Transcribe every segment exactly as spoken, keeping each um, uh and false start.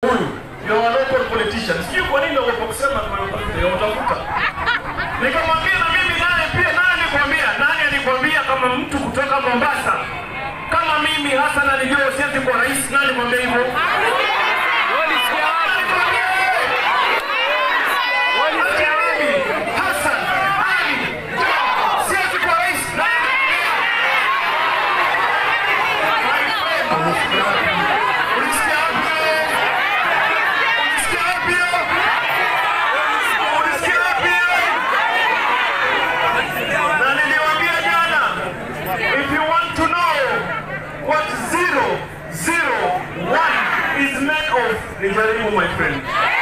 You're a local politician. Sio kwa nini unaposema tunatafuta, unatafuta. Nikamwambia na mimi naye pia nani nikwambia, nani alikwambia kama mtu kutoka Mombasa kama mimi Hassan alijua siwezi kwa rais, nani mwambie hivyo? Uliskia wapi? Uliskia wapi? Hassan Ali siwezi kwa rais, nani? Uliskia wapi? Uliskia wapi? Uliskia wapi? Na niliwaambia jana, if you want to know what zero zero one is made of, nijaribu my friend.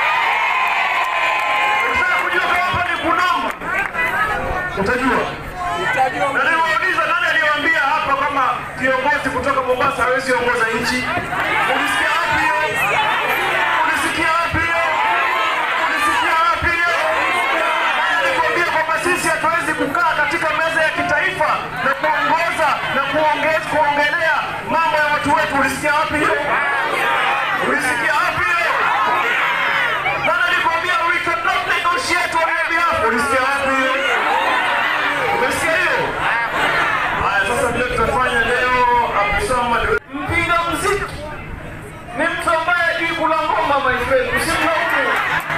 Unataka kujua kama ni kunoma? Utajua. Utajua. Na niwauliza nani aliwaambia hapa kama kiongozi kutoka Mombasa hawezi ongoza nchi? Ulisikia wapi hiyo? Ulisikia wapi hiyo? Ulisikia wapi hiyo? Nilikwambia kwamba sisi hatuwezi kukaa katika meza ya kitaifa na kuongoza na kuongeza kuongelea mambo ya watu wetu. Ulisikia wapi hiyo? Ulisikia wapi hiyo? Na nilikwambia we cannot negotiate on your behalf. Ulisikia wapi hiyo? Ulisikia hiyo? Haya, sasa vile tutafanya leo, Abdusama mpiga muziki ni mtu ambaye hajui kula ngoma, my friend. Usimlaumu.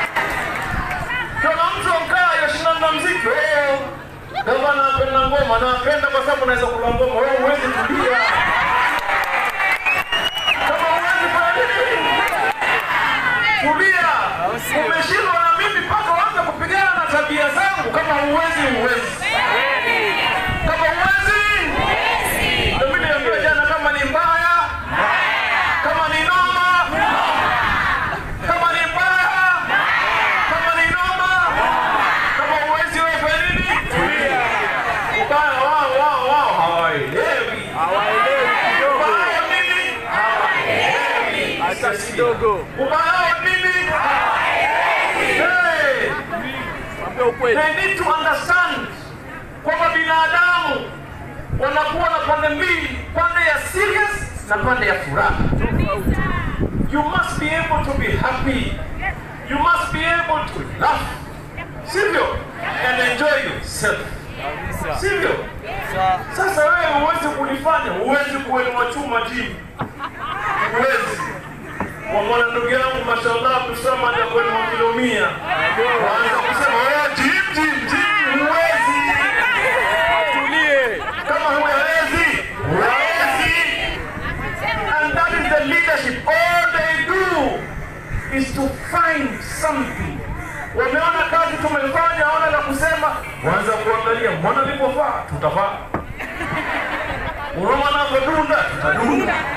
Kuna mtu mkaa yashindana na muziki. Oh, kama anapenda ngoma, na anapenda kwa sababu anaweza kula ngoma. Wewe huwezi kulia. Kama huwezi fanya nini? Kulia. Umeshindwa na mimi mpaka waanze kupigana na tabia zangu. Kama huwezi, huwezi. Kama huwezi, huwezi. Ndio mimi niambia jana kama ni mbaya, kama ni noma, kama ni mbaya, kama ni noma, kama huwezi wewe fanya nini? Kulia. Ubaya wao wao wao hawaelewi. Hawaelewi kidogo. Ubaya nini? Hawaelewi. Hata kidogo. Ubaya wao nini? Hawaelewi. Hey. They need to understand kwamba binadamu wanakuwa na pande mbili, pande ya serious na pande ya furaha. You must be able to be happy. You must be able to laugh. Sivyo? And enjoy yourself. Sivyo? Sasa wewe huwezi kulifanya, huwezi kuinua chuma chini. Huwezi. Kwa maana ndugu yangu mashallah kusema ndio kwa kilo mia. Waanza kusema wewe jim jim jim huwezi. Atulie. Kama huwezi, huwezi. And that is the leadership. All they do is to find something. Wameona kazi tumefanya, hawana la kusema, waanza kuangalia mbona nilipofaa, tutafaa. Unaona napo dunda, tutadunda.